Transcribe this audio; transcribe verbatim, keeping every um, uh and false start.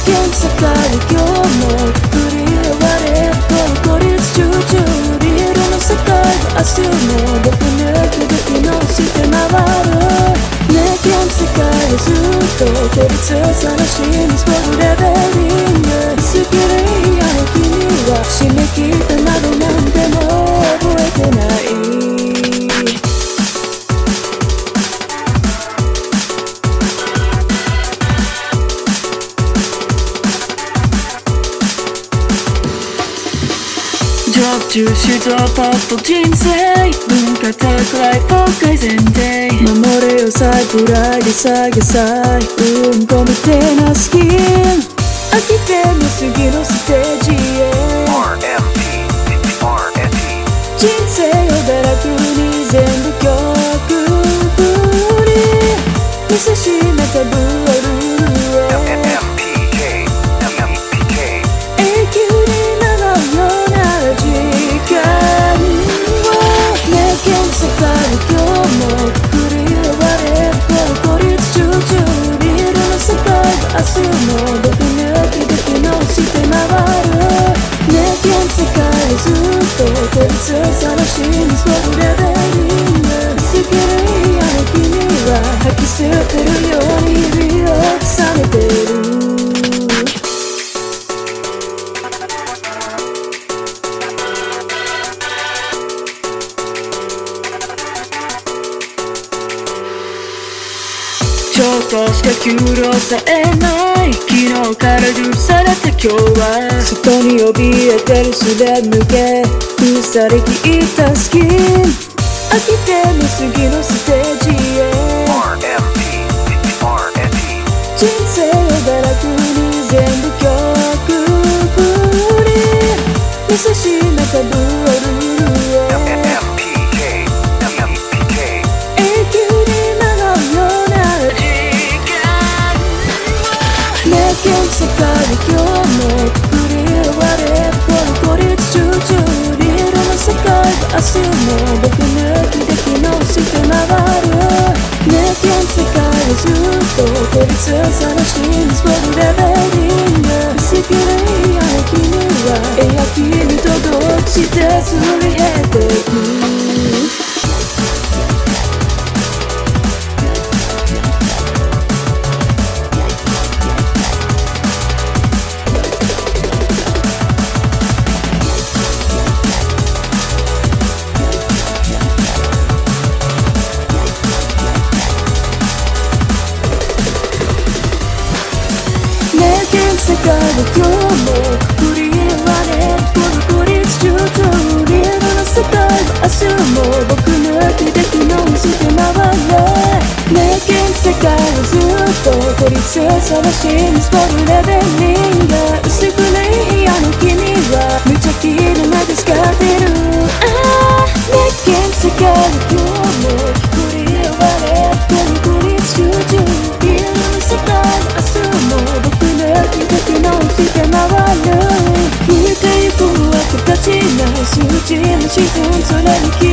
現世界今日も振り終われこの孤立集中リールの世界は明日も僕抜きで機能して回るね現世界はずっと孤立探しにスポールレベリング好きで嫌な君は締め切ったなどなんでも覚えてないジョブ中止とパッと人生文化高い崩壊前提守れよサイプライで下げさいうんこみてえなスキン飽きても次のステージへ アールエムティー アールエムティー 人生を堕落に全部曲振り見せしめたブールへ世界今日も振り終われこの孤立集中リールの世界は明日も僕抜きで機能して回るね現世界はずっと孤立探しにスポールレベリング好きで嫌な君は吐き捨てるように日々を重ねてるちょっとしか給料さえない昨日から許された今日は外に怯えてるすれ抜け腐りきったスキン飽きても次のステージへ アールエムティー アールエムティー 人生を堕落に全部曲振り見せしめたブールへ現世界今日も振り終われこの孤立集中リールの世界は明日も僕抜きで機能して回るね現世界はずっと孤立探しにスポールレベリング好きで嫌な君はエア君と同期してすり減っていく世界は今日も振り終われこの孤立集中リールの世界は明日も僕抜きで機能して回れね現世界はずっと孤立探しにスポールレベリング薄くない嫌な君は無邪気でなく使ってるああね現世界は今日も振り終われこの孤立集中リールの世界は明日も僕抜きで機能して回る浮いてゆくは形ない数値の自然それに